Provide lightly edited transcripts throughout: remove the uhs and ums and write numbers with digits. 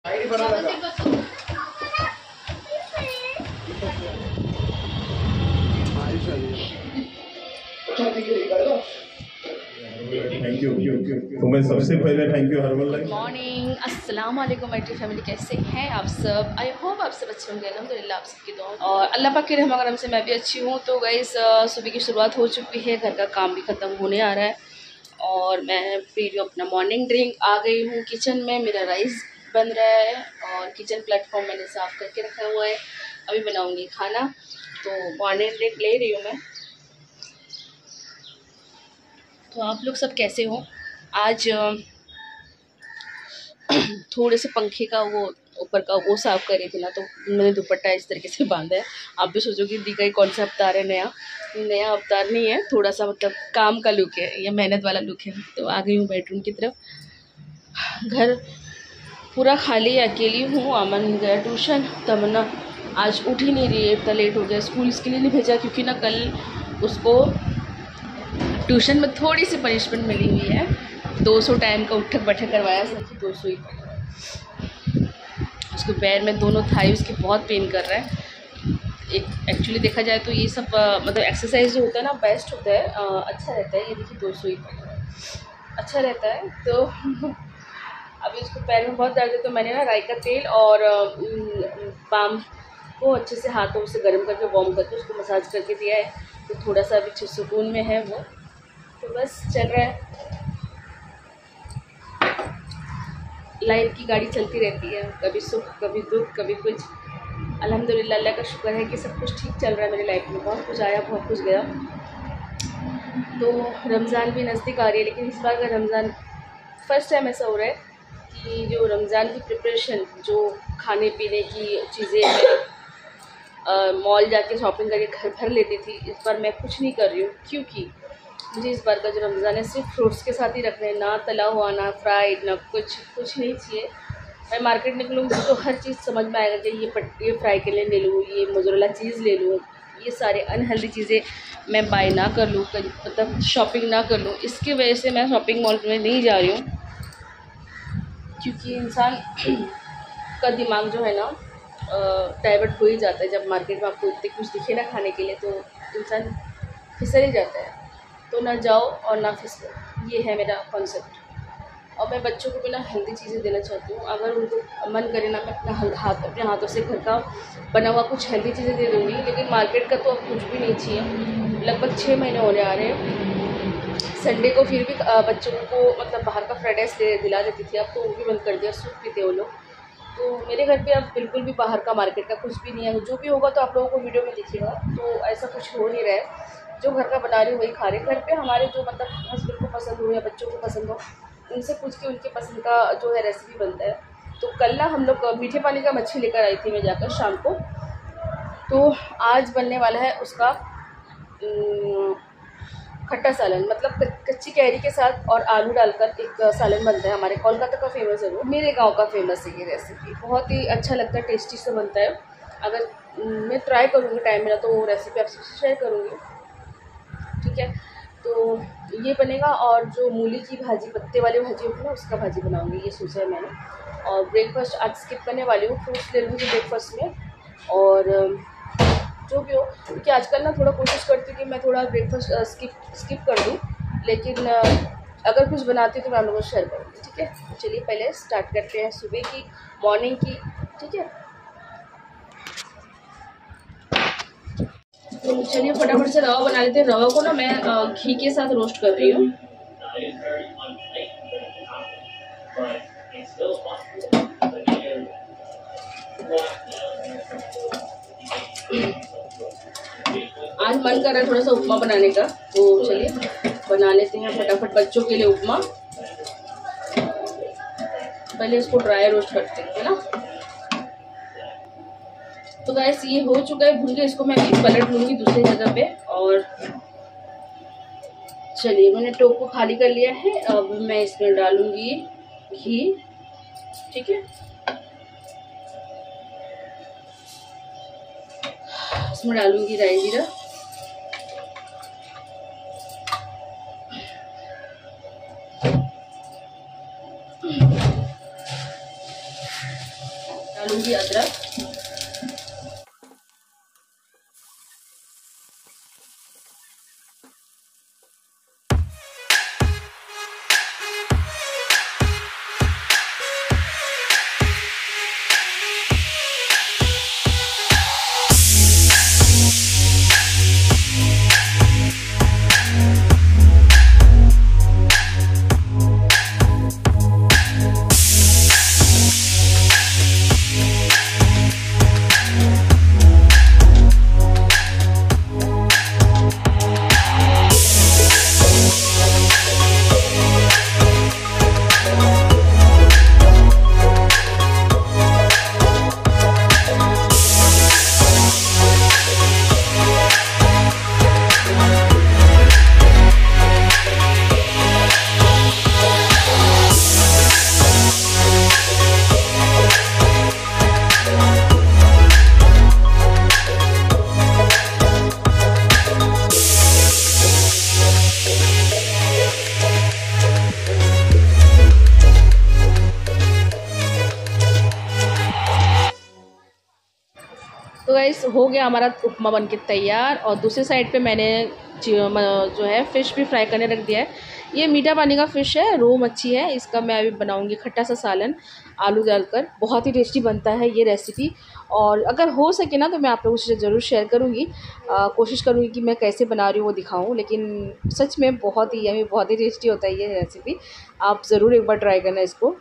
Thank you. तो मैं सबसे पहले थैंक यू हर्बल। मॉर्निंग, अस्सलाम वालेकुम माय डियर फैमिली, कैसे हैं आप सब? आई होप आप सब अच्छे होंगे। अल्हम्दुलिल्लाह आप सबकी दुआ और अल्लाह पाक के रहम करम से मैं भी अच्छी हूँ। तो गाइस सुबह की शुरुआत हो चुकी है, घर का काम भी ख़त्म होने आ रहा है और मैं पी रही हूँ अपना मॉर्निंग ड्रिंक। आ गई हूँ किचन में, मेरा राइस बन रहा है और किचन प्लेटफॉर्म मैंने साफ़ करके रखा हुआ है। अभी बनाऊँगी खाना, तो मॉर्निंग ड्रिंक ले रही हूँ मैं। तो आप लोग सब कैसे हो? आज थोड़े से पंखे का वो ऊपर का वो साफ़ कर रही थी ना, तो मैंने दुपट्टा इस तरीके से बांधा है। आप भी सोचोगे दी का कौन सा अवतार है, नया अवतार नहीं है, थोड़ा सा मतलब काम का लुक है, ये मेहनत वाला लुक है। तो आ गई हूँ बेडरूम की तरफ। घर पूरा खाली, अकेली हूँ। अमन गया ट्यूशन, तमन्ना आज उठ ही नहीं रही है, इतना लेट हो गया। स्कूल इसके लिए नहीं भेजा क्योंकि ना कल उसको ट्यूशन में थोड़ी सी पनिशमेंट मिली हुई है। 200 टाइम का उठक बैठक करवाया, सिर्फ 200 ही। उसके पैर में दोनों थाई उसके बहुत पेन कर रहा है। एक एक्चुअली देखा जाए तो ये सब मतलब एक्सरसाइज जो होता है ना, बेस्ट होता है, अच्छा रहता है। ये देखिए 200 ही अच्छा रहता है। तो अभी उसको पैर में बहुत दर्द है, तो मैंने ना राई का तेल और पाम को अच्छे से हाथों से गर्म करके वार्म करके उसको मसाज करके दिया है। तो थोड़ा सा अभी सुकून में है वो, तो बस चल रहा है। लाइफ की गाड़ी चलती रहती है, कभी सुख कभी दुख कभी कुछ। अल्हम्दुलिल्लाह, अल्लाह का शुक्र है कि सब कुछ ठीक चल रहा है मेरी लाइफ में। बहुत कुछ आया, बहुत कुछ गया। तो रमज़ान भी नज़दीक आ रही है, लेकिन इस बार का रमज़ान फर्स्ट टाइम ऐसा हो रहा है कि जो रमज़ान की प्रिपरेशन, जो खाने पीने की चीज़ें मॉल जाके शॉपिंग करके घर भर लेती थी, इस बार मैं कुछ नहीं कर रही हूँ। क्योंकि मुझे इस बार का जो रमज़ान है सिर्फ फ्रूट्स के साथ ही रखना है, ना तला हुआ, ना फ्राइड, ना कुछ नहीं चाहिए। मैं मार्केट निकलूँगी तो हर चीज़ समझ में आएगा कि ये फ्राई के लिए ले लूँ, ये मोज़रेला चीज़ ले लूँ, ये सारे अनहेल्दी चीज़ें मैं बाय ना कर लूँ, मतलब शॉपिंग ना कर लूँ। इसकी वजह से मैं शॉपिंग मॉल में नहीं जा रही हूँ, क्योंकि इंसान का दिमाग जो है ना डाइवर्ट हो ही जाता है। जब मार्केट में आपको इतने कुछ दिखे ना खाने के लिए, तो इंसान फिसल ही जाता है। तो ना जाओ और ना फिसलो, ये है मेरा कॉन्सेप्ट। और मैं बच्चों को भी ना हेल्दी चीज़ें देना चाहती हूँ। अगर उनको मन करे ना, मैं अपने हाथों से घर का बना हुआ कुछ हेल्दी चीज़ें दे दूँगी। लेकिन मार्केट का तो अब कुछ भी नहीं चाहिए। लगभग 6 महीने होने आ रहे हैं। संडे को फिर भी बच्चों को मतलब बाहर का फ्राइड राइस दिला देती थी, अब तो वो भी बंद कर दिया, सूप पीते वो लोग। तो मेरे घर पे अब बिल्कुल भी बाहर का मार्केट का कुछ भी नहीं है। जो भी होगा तो आप लोगों को वीडियो में दिखेगा। तो ऐसा कुछ हो नहीं रहा है, जो घर का बना रही हूँ वही खा रहे। घर पे हमारे जो मतलब हस्बैंड को पसंद हो या बच्चों को पसंद हो, उनसे पूछ के उनके पसंद का जो है रेसिपी बनता है। तो कल ना हम लोग मीठे पानी का मच्छी लेकर आई थी मैं जाकर शाम को। तो आज बनने वाला है उसका खट्टा सालन, मतलब कच्ची कैरी के साथ और आलू डालकर एक सालन बनता है। हमारे कोलकाता का फेमस है वो, मेरे गांव का फेमस है ये रेसिपी। बहुत ही अच्छा लगता है, टेस्टी से बनता है। अगर मैं ट्राई करूँगी, टाइम मिला तो वो रेसिपी आपसे शेयर करूँगी, ठीक है। तो ये बनेगा। और जो मूली की भाजी, पत्ते वाली भाजी होती है ना, उसका भाजी बनाऊँगी, ये सोचा है मैंने। और ब्रेकफास्ट आज स्किप करने वाली हूँ, फ्रूट्स ले लूँगी ब्रेकफास्ट में। और जो भी हो, क्योंकि आजकल ना थोड़ा कोशिश करती हूँ कि मैं थोड़ा ब्रेकफास्ट स्किप कर दूँ, लेकिन अगर कुछ बनाती हूँ तो मैं आप लोगों को शेयर करूँगी, ठीक है। तो चलिए पहले स्टार्ट करते हैं सुबह की मॉर्निंग की, ठीक है। तो चलिए फटाफट से रवा बना लेते हैं। रवा को ना मैं घी के साथ रोस्ट कर रही हूँ। आज मन कर रहा है थोड़ा सा उपमा बनाने का, तो चलिए बना लेते हैं फटाफट बच्चों के लिए उपमा। पहले इसको ड्राई रोस्ट करते हैं ना। तो गाइस ये हो चुका है भून के, इसको मैं अभी पलट लूँगी दूसरी जगह पे। और चलिए मैंने टोप को खाली कर लिया है, अब मैं इसमें डालूँगी घी, ठीक है। इसमें डालूँगी राई जीरा, डालूंगी अदरक। तो गाइस हो गया हमारा उपमा बनके तैयार। और दूसरी साइड पे मैंने जो है फ़िश भी फ्राई करने रख दिया है। ये मीठा पानी का फ़िश है, रो मच्छी है। इसका मैं अभी बनाऊंगी खट्टा सा सालन आलू डालकर। बहुत ही टेस्टी बनता है ये रेसिपी। और अगर हो सके ना तो मैं आप लोगों से ज़रूर शेयर करूँगी, कोशिश करूँगी कि मैं कैसे बना रही हूँ वो दिखाऊँ। लेकिन सच में बहुत ही यमी, बहुत ही टेस्टी होता है ये रेसिपी। आप ज़रूर एक बार ट्राई करना इसको।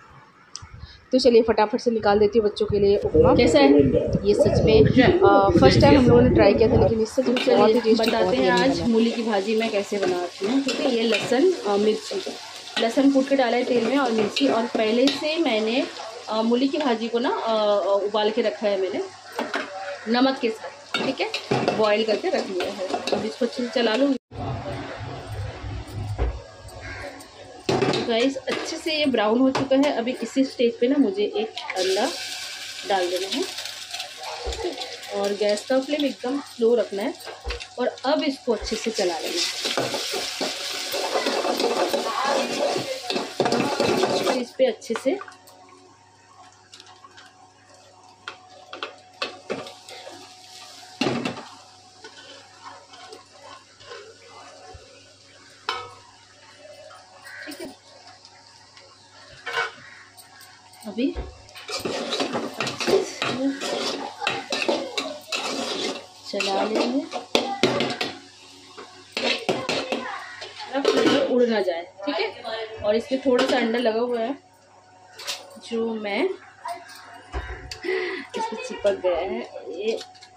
तो चलिए फटाफट से निकाल देती हूँ बच्चों के लिए उपमा। कैसा है ये? सच में फर्स्ट टाइम हम लोगों ने ट्राई किया था, लेकिन इससे तो बहुत ही टेस्टी। बताते हैं आज मूली की भाजी मैं कैसे बनाती हूँ। ठीक है, ये लहसुन मिर्ची, लहसुन कूट के डाला है तेल में, और मिर्ची। और पहले से मैंने मूली की भाजी को ना उबाल के रखा है मैंने नमक के साथ। ठीक है, बॉईल करके रख लिया है। अब इसको अच्छे से चला लूँगी। गाइस अच्छे से ये ब्राउन हो चुका है। अभी इसी स्टेज पे ना मुझे एक अंडा डाल देना है, और गैस का फ्लेम एकदम स्लो रखना है। और अब इसको अच्छे से चला लेना है इस पे अच्छे से। ठीक है, अभी चला लेंगे, फ्लेवर उड़ ना जाए। ठीक है, और इसमें थोड़ा सा अंडा लगा हुआ है जो मैं इसमें चिपक गया है। ये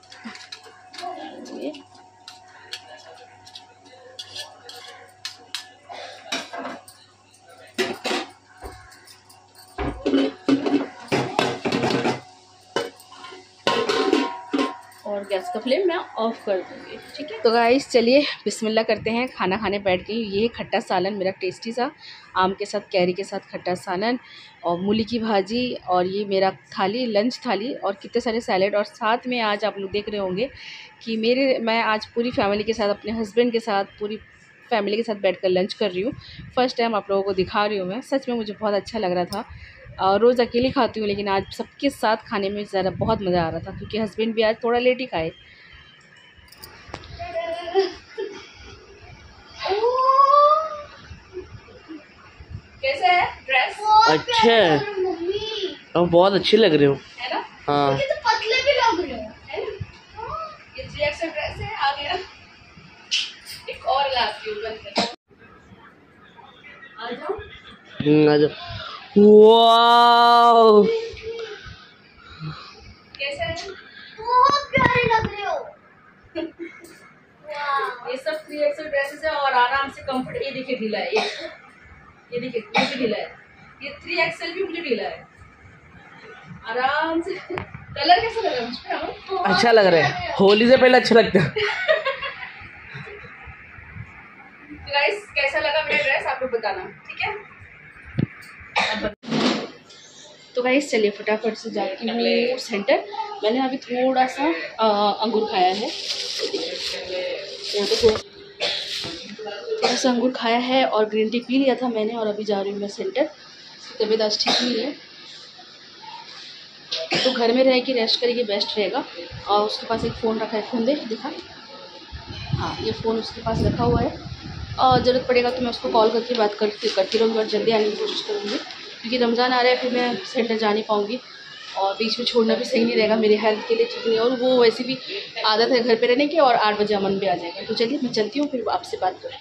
और गैस का फ्लेम मैं ऑफ कर दूँगी। ठीक है, तो गाइस चलिए बिस्मिल्लाह करते हैं। खाना खाने बैठ गई। ये खट्टा सालन मेरा टेस्टी सा, आम के साथ कैरी के साथ खट्टा सालन, और मूली की भाजी, और ये मेरा थाली, लंच थाली, और कितने सारे सैलेड। और साथ में आज आप लोग देख रहे होंगे कि मैं आज पूरी फैमिली के साथ, अपने हस्बैंड के साथ, पूरी फैमिली के साथ बैठकर लंच कर रही हूँ। फर्स्ट टाइम आप लोगों को दिखा रही हूँ मैं। सच में मुझे बहुत अच्छा लग रहा था। रोज़ अकेले खाती हूँ, लेकिन आज सबके साथ खाने में ज़रा बहुत मज़ा आ रहा था, क्योंकि हस्बैंड भी आज थोड़ा लेट ही खाए। कैसा है ड्रेस? अच्छा है, और बहुत अच्छी लग रही हो। है ना? हाँ, तो पतले भी लग रहे हो, है ना? ये 3XL ड्रेस है। आ गया एक और लाती हूँ बनकर। आ जाओ। आ जाओ। वाओ, कैसा है? बहुत प्यारे लग रहे हो। ये सब 3XL ड्रेसेस है, और आराम से कंफर्ट। ये देखिए ढीला है, ये देखिए मुझे ढीला है। ये 3XL भी मुझे ढीला है, आराम से। कलर कैसा लगा मुझ पे? अच्छा लग रहा है। होली से पहले अच्छा लगता है। गाइस कैसा लगा मेरा ड्रेस आप लोग बताना। ठीक है, तो गाइस चलिए फटाफट से जाती हूँ सेंटर। मैंने अभी थोड़ा सा अंगूर खाया है, यहाँ पे थोड़ा सा अंगूर खाया है, और ग्रीन टी पी लिया था मैंने। और अभी जा रही हूँ मैं सेंटर। तबीयत आज ठीक नहीं है। तो घर में रह के रेस्ट करेगी बेस्ट रहेगा। और उसके पास एक फ़ोन रखा है, फ़ोन दिखा, हाँ ये फ़ोन उसके पास रखा हुआ है। और ज़रूरत पड़ेगा तो मैं उसको कॉल करके बात करती रहूँगी और जल्दी आने की कोशिश करूँगी, क्योंकि रमज़ान आ रहा है, फिर मैं सेंटर जा नहीं पाऊँगी और बीच में छोड़ना भी सही नहीं रहेगा, मेरे हेल्थ के लिए ठीक नहीं। और वो वैसे भी आदत है घर पे रहने की, और 8 बजे अमन भी आ जाएगा। तो चलिए मैं चलती हूँ, फिर आपसे बात करूँ।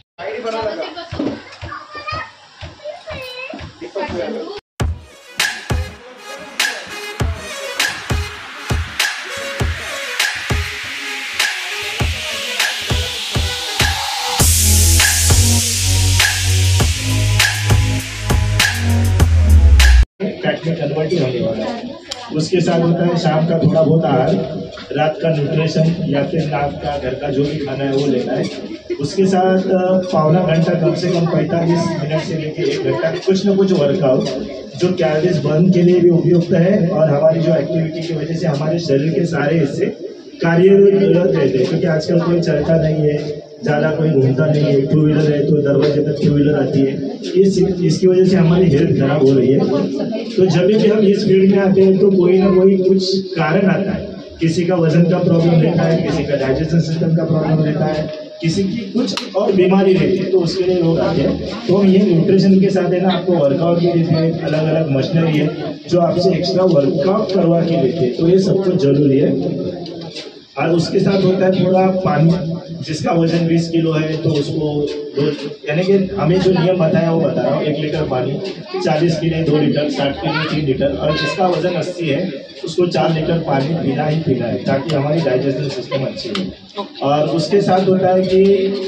फैट में कन्वर्ट ही होने वाला है। उसके साथ होता है शाम का थोड़ा बहुत आहार, रात का न्यूट्रिशन या फिर रात का घर का जो भी खाना है वो लेना है। उसके साथ पौना घंटा कम से कम 45 मिनट से लेकर 1 घंटा कुछ न कुछ वर्कआउट जो कैलोरीज बर्न के लिए भी उपयुक्त है, और हमारी जो एक्टिविटी की वजह से हमारे शरीर के सारे हिस्से कार्यरत रहते हैं। क्योंकि आजकल कोई चलता नहीं है, ज़्यादा कोई घूमता नहीं है, 2 व्हीलर है तो दरवाजे तक 2 व्हीलर आती है, इसकी वजह से हमारी हेल्थ खराब हो रही है। तो जब भी हम इस फील्ड में आते हैं तो कोई ना कोई कुछ कारण आता है। किसी का वजन का प्रॉब्लम रहता है, किसी का डाइजेशन सिस्टम का प्रॉब्लम रहता है, किसी की कुछ और बीमारी रहती है, तो उसके लिए लोग आते हैं। तो ये न्यूट्रिशन के साथ है ना, आपको वर्कआउट भी देते हैं, अलग अलग मशीनरी है जो आपसे एक्स्ट्रा वर्कआउट करवा के देते हैं। तो ये सब कुछ जरूरी है। और उसके साथ होता है थोड़ा पानी, जिसका वजन 20 किलो है तो उसको यानी कि हमें जो नियम बताया वो बता रहा हूँ। 1 लीटर पानी, 40 के लिए 2 लीटर, 60 के लिए 3 लीटर, और जिसका वजन 80 है उसको 4 लीटर पानी पीना ही पीना है, ताकि हमारी डाइजेशन सिस्टम अच्छी हो। और उसके साथ होता है कि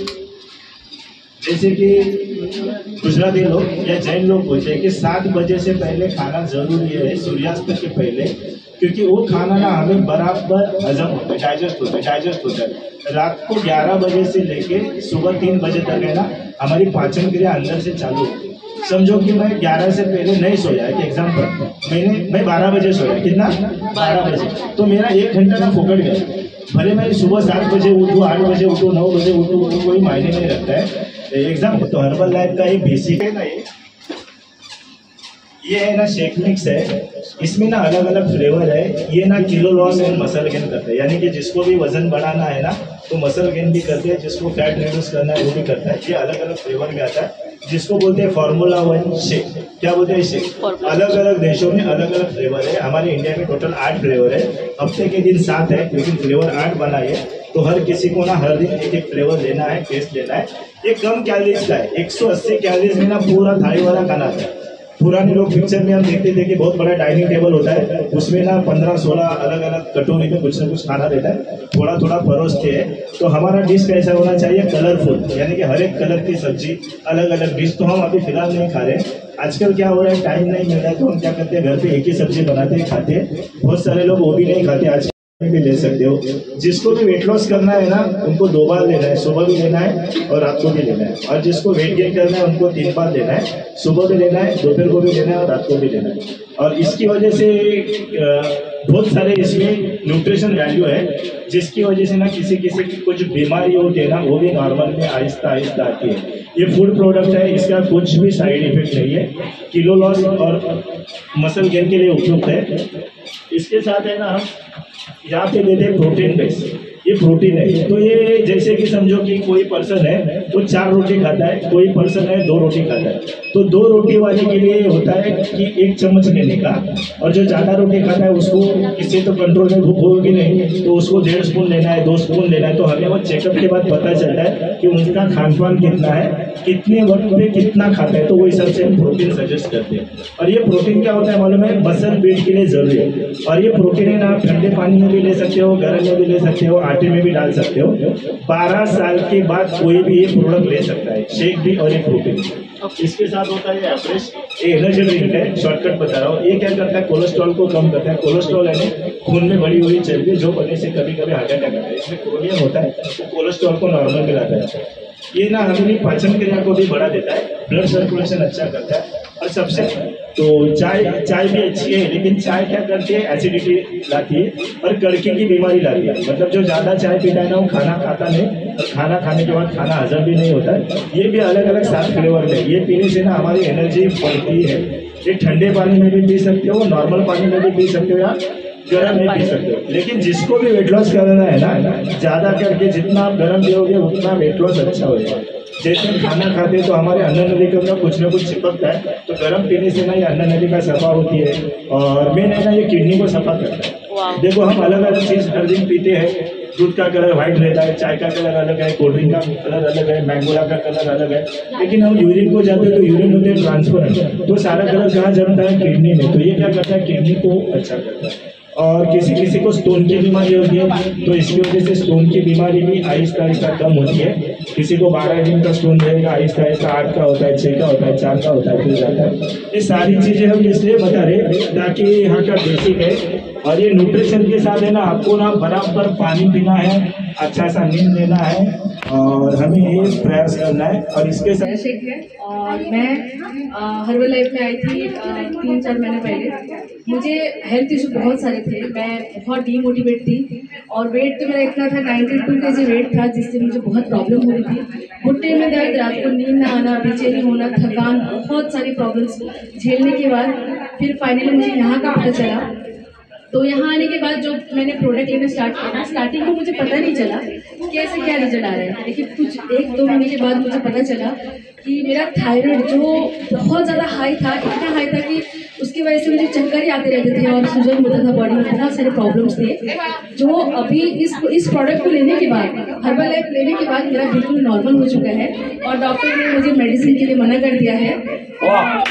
जैसे कि गुजराती लोग या जैन लोग बोलते हैं कि 7 बजे से पहले खाना जरूरी है, सूर्यास्त के पहले, क्योंकि वो खाना ना हमें बराबर हजम होता है, डाइजेस्ट होता है। रात को 11 बजे से लेके सुबह 3 बजे तक है ना, हमारी पाचन क्रिया अंदर से चालू होती है। समझो कि मैं 11 से पहले नहीं सोया, एक एग्जाम्पल, मैं 12 बजे सोया, कितना 12 बजे, तो मेरा 1 घंटा ना फोकट गया। भले मैं सुबह 7 बजे उठूँ, 8 बजे उठूँ, 9 बजे उठूँ, तो कोई मायने नहीं रखता है। एग्जाम्पल तो हर्बल लाइफ का एक बेसिक है ना, ये है ना शेक मिक्स है, इसमें ना अलग अलग फ्लेवर है। ये ना kilo loss and muscle gain करते हैं, यानी कि जिसको भी वजन बढ़ाना है ना तो मसल गेन भी करते हैं, जिसको फैट रिड्यूस करना है वो भी करता है। ये अलग अलग फ्लेवर में आता है, जिसको बोलते हैं फार्मूला 1 शेक। क्या बोलते हैं शेक? अलग अलग देशों में अलग अलग फ्लेवर है। हमारे इंडिया में टोटल 8 फ्लेवर है, हफ्ते के दिन 7 है, लेकिन फ्लेवर 8 बनाए, तो हर किसी को ना हर दिन एक एक फ्लेवर लेना है, टेस्ट लेना है। ये कम कैलोरीज का है, 180 कैलोरीज में ना पूरा थाली वाला खाना है। पुराने लोग पिक्चर में हम देखते थे कि बहुत बड़ा डाइनिंग टेबल होता है, उसमें ना 15-16 अलग अलग कटोरी में कुछ ना कुछ खाना रहता है, थोड़ा थोड़ा परोसते हैं। तो हमारा डिश कैसा होना चाहिए? कलरफुल, यानी कि हर एक कलर की सब्जी, अलग अलग डिश। तो हम अभी फिलहाल नहीं खा रहे। आजकल क्या हो रहा है, टाइम नहीं मिल रहा है, तो हम क्या करते हैं, घर पे एक ही सब्जी बनाते हैं, खाते हैं। बहुत सारे लोग वो भी नहीं खाते, आज भी ले सकते हो। जिसको भी वेट लॉस करना है ना, उनको 2 बार लेना है, सुबह भी लेना है और रात को भी लेना है। और जिसको वेट गेन करना है उनको 3 बार लेना है, सुबह भी लेना है, दोपहर को भी लेना है और रात को भी लेना है। और इसकी वजह से बहुत सारे इसमें न्यूट्रिशन वैल्यू है, जिसकी वजह से ना किसी की कुछ बीमारी होती है ना, वो भी नॉर्मल में आहिस्ता आहिस्ता आती है। ये फूड प्रोडक्ट है, इसका कुछ भी साइड इफेक्ट नहीं है, किलो लॉस और मसल गेन के लिए उपयुक्त है। इसके साथ है ना, हम यहाँ पे लेते हैं प्रोटीन बेस। ये प्रोटीन है, तो ये जैसे कि समझो कि कोई पर्सन है वो 4 रोटी खाता है, कोई पर्सन है 2 रोटी खाता है, तो 2 रोटी वाले के लिए होता है कि 1 चम्मच लेने का, और जो ज़्यादा रोटी खाता है उसको इससे तो कंट्रोल में भूख होगी नहीं, तो उसको 1.5 स्पून लेना है, 2 स्पून लेना है। तो हमें वो चेकअप के बाद पता चलता है कि उनका खान पान कितना है, कितने वक्त पे कितना खाता है, तो वो हिसाब से हम प्रोटीन सजेस्ट करते हैं। और ये प्रोटीन क्या होता है मालूम है? मसल बिल्ड के लिए जरूरी है। और ये प्रोटीन है ना, आप ठंडे पानी में भी ले सकते हो, गर्म में भी ले सकते हो, आटे में भी डाल सकते हो। 12 साल के बाद कोई भी ये प्रोडक्ट ले सकता है, शेक भी और ये प्रोटीन। इसके साथ होता है एवरेस्ट, ये एनर्जी ड्रिंक है, शॉर्टकट बता रहा हूँ। ये क्या करता है? कोलेस्ट्रॉल को कम करता है। कोलेस्ट्रॉल है खून में बढ़ी हुई चर्बी, जो बनने से कभी कभी हार्ट अटैक आता है। इसमें क्रोमियम होता है, तो कोलेस्ट्रॉल को नॉर्मल में लाता है। ये ना हमारी पाचन क्रिया को भी बढ़ा देता है, ब्लड सर्कुलेशन अच्छा करता है। और सबसे तो चाय भी अच्छी है, लेकिन चाय क्या करती है? एसिडिटी लाती है और कड़की की बीमारी लाती है। मतलब जो ज़्यादा चाय पीता है ना, वो खाना खाता नहीं, और खाना खाने के बाद खाना हजम भी नहीं होता है। ये भी अलग अलग 7 फ्लेवर में, ये पीने से ना हमारी एनर्जी बढ़ती है। ये ठंडे पानी में भी पी सकते हो, नॉर्मल पानी में भी पी सकते हो, या गर्म नहीं पी सकते हो। लेकिन जिसको भी वेट लॉस करना है ना, ज़्यादा करके जितना आप गर्म पियोगे उतना वेट लॉस अच्छा होगा। जैसे खाना खाते हैं तो हमारे अन्न नलिका का कुछ ना कुछ चिपकता है, तो गर्म पीने से ना ये अन्न नलिका सफा होती है और मेन है ना ये किडनी को सफा करता है। देखो हम अलग अलग चीज़ हर दिन पीते हैं, दूध का कलर व्हाइट रहता है, चाय का कलर अलग है, कोल्ड ड्रिंक का कलर अलग है, मैंगोला का कलर अलग है, लेकिन हम यूरिन को जाते हैं तो यूरिन होते हैं ट्रांसपेरेंट, तो सारा कलर कहाँ जमता है? किडनी में। तो ये क्या करता है? किडनी को अच्छा करता है। और किसी किसी को स्टोन की बीमारी होती है, तो इसकी वजह से स्टोन की बीमारी भी आहिस्ता आहिस्ता कम होती है। किसी को 12 दिन का स्टोन रहेगा, आहिस्ता आहिस्ता 8 का होता है, 6 का होता है, 4 का होता है, फिर जाता है। ये सारी चीज़ें हम इसलिए बता रहे ताकि यहाँ का बेसिक है। और ये न्यूट्रिशन के साथ है ना, आपको ना बराबर पानी पीना है, अच्छा सा नींद लेना है और हमें ये प्रयास करना है। और इसके साथ शेख है और मैं हर्बल लाइफ में आई थी 3-4 महीने पहले। मुझे हेल्थ इशू बहुत सारे थे, मैं बहुत डीमोटिवेट थी और वेट तो मेरा इतना था 92 kg वेट था, जिससे मुझे बहुत प्रॉब्लम हो रही थी। घुटने में दर्द, रात को नींद ना आना, बेचैनी होना, थकान, बहुत सारी प्रॉब्लम्स झेलने के बाद फिर फाइनली मुझे यहाँ का पता चला। तो यहाँ आने के बाद जो मैंने प्रोडक्ट लेना स्टार्ट किया, स्टार्टिंग में मुझे पता नहीं चला कैसे क्या रिजल्ट आ रहा है, लेकिन कुछ 1-2 महीने के बाद मुझे पता चला कि मेरा थायराइड जो बहुत ज़्यादा हाई था, इतना हाई था कि उसकी वजह से मुझे चक्कर ही आते रहते थे और सूजन होता था बॉडी में, बहुत सारे प्रॉब्लम्स थे जो अभी इस प्रोडक्ट को लेने के बाद, हर्बल लाइफ लेने के बाद मेरा बिल्कुल नॉर्मल हो चुका है और डॉक्टर ने मुझे मेडिसिन के लिए मना कर दिया है।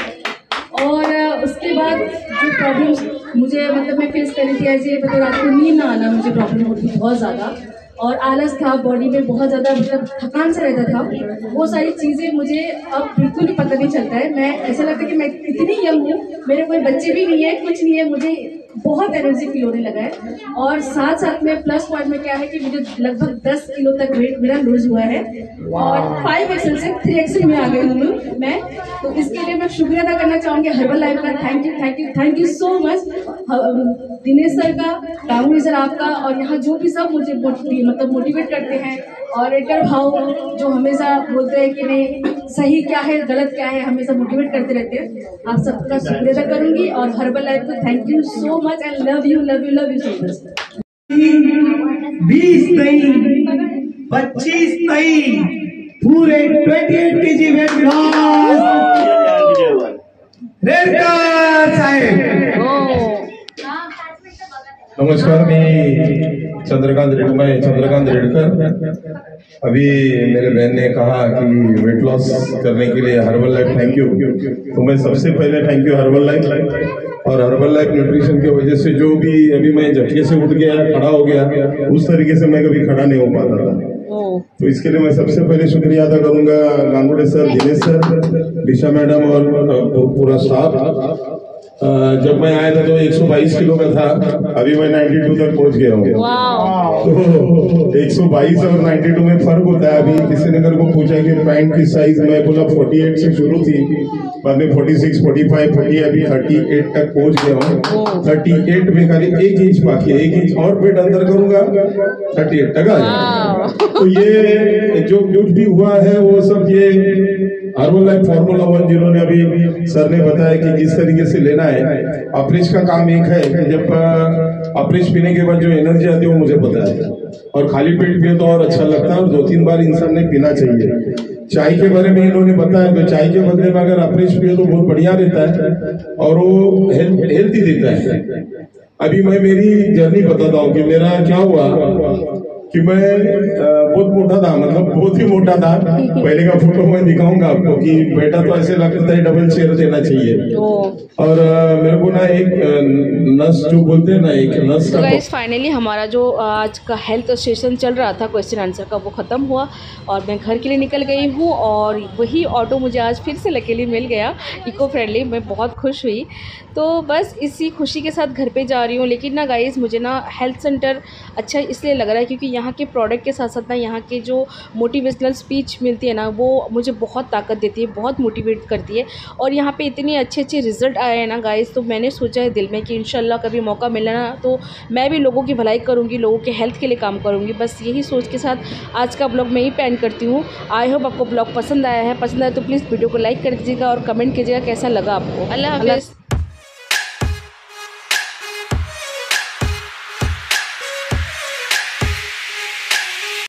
और उसके बाद जो प्रॉब्लम्स मुझे मतलब मैं फेस कर रही थी, ऐसे मतलब रात को नींद ना आना मुझे प्रॉब्लम होती थी बहुत ज़्यादा, और आलस था बॉडी में बहुत ज़्यादा, मतलब थकान से रहता था। वो सारी चीज़ें मुझे अब बिल्कुल ही पता नहीं चलता है। मैं ऐसा लगता है कि मैं इतनी यंग हूँ, मेरे कोई बच्चे भी नहीं है, कुछ नहीं है, मुझे बहुत एनर्जी फील होने लगा है। और साथ साथ में प्लस पॉइंट में क्या है कि मुझे लगभग 10 किलो तक वेट मेरा लूज हुआ है और 5XL से 3XL में आ गई हूँ मैं। तो इसके लिए मैं शुक्रिया अदा करना चाहूँगी हर्बल लाइफ का। Thank you so much Dinesh sir का, राहुल सर आपका, और यहाँ जो भी सब मुझे मतलब मोटिवेट करते हैं और एकर भाव जो हमेशा बोलते हैं कि नहीं सही क्या है गलत क्या है, हमेशा मोटिवेट करते रहते हैं। आप सबका शुक्रिया अदा करूँगी और हर्बल लाइफ को thank you so much and love you so much. 20 नहीं 25 नहीं पूरे 28 kg वेट लॉस रेडकर साहेब। नमस्कार, मैं चंद्रकांत रेडकर। अभी मेरे बहन ने कहा कि वेट लॉस करने के लिए हर्बल लाइफ थैंक यू, तो मैं सबसे पहले थैंक यू हर्बल लाइफ। और हर्बल लाइफ न्यूट्रिशन की वजह से जो भी अभी मैं झटके से उठ गया, खड़ा हो गया, उस तरीके से मैं कभी खड़ा नहीं हो पाता था। तो इसके लिए मैं सबसे पहले शुक्रिया अदा करूंगा Gangude sir, Dinesh sir, Disha madam और पूरा स्टाफ। जब मैं आया था तो 122 किलो का था, अभी मैं 92 तक पहुंच गया हूँ। तो 122 और 92 में फर्क होता है। अभी किसी ने मेरे को पूछा कि पैंट की साइज, मैं बोला 48 से शुरू थी, बाद में 46, 45, 40, अभी 38 तक पहुंच गया हूँ। 38 में खाली 1 इंच बाकी है, 1 इंच और पेट अंदर करूंगा 38 तक आ जाएगा। तो ये जो कुछ भी हुआ है वो सब ये हर्बल लाइफ फॉर्मूला 1 जिन्होंने अभी सर ने बताया कि किस तरीके से लेना है। अप्रेश का काम एक है कि जब अप्रेश पीने के बाद जो एनर्जी आती है वो मुझे पता है, और खाली पेट पिए तो और अच्छा लगता है, और 2-3 बार इंसान ने पीना चाहिए। चाय के बारे में इन्होंने बताया, तो चाय के बदले में अगर अप्रेश पिए तो बहुत बढ़िया रहता है और वो हेल्थी देता है। अभी मैं मेरी जर्नी बताता हूँ कि मेरा क्या हुआ कि मैं बहुत मोटा था, मतलब बहुत ही मोटा था। पहले का फोटो मैं दिखाऊंगा आपको कि बेटा तो ऐसे लगता है डबल चेयर देना चाहिए। और मेरे को ना एक नस जो बोलते हैं ना, एक नस का। गाइस फाइनली हमारा जो आज का हेल्थ सेशन चल रहा था क्वेश्चन आंसर का, वो ख़त्म हुआ और मैं घर के लिए निकल गई हूँ। और वही ऑटो मुझे आज फिर से लकीली मिल गया, इको फ्रेंडली। मैं बहुत खुश हुई। तो बस इसी खुशी के साथ घर पे जा रही हूँ। लेकिन ना गाइस मुझे ना हेल्थ सेंटर अच्छा इसलिए लग रहा है क्योंकि यहाँ के प्रोडक्ट के साथ साथ ना यहाँ के जो मोटिवेशनल स्पीच मिलती है ना, वो मुझे बहुत ताकत देती है, बहुत मोटिवेट करती है। और यहाँ पे इतने अच्छे अच्छे रिजल्ट आए हैं ना गाइस, तो मैंने सोचा है दिल में कि इंशाल्लाह कभी मौका मिला ना तो मैं भी लोगों की भलाई करूँगी, लोगों के हेल्थ के लिए काम करूँगी। बस यही सोच के साथ आज का ब्लॉग मैं ही पेंड करती हूँ। आई होप आपको ब्लॉग पसंद आया है। पसंद आया तो प्लीज़ वीडियो को लाइक कर दीजिएगा और कमेंट कीजिएगा कैसा लगा आपको। अल्लाह हाफ़िज़।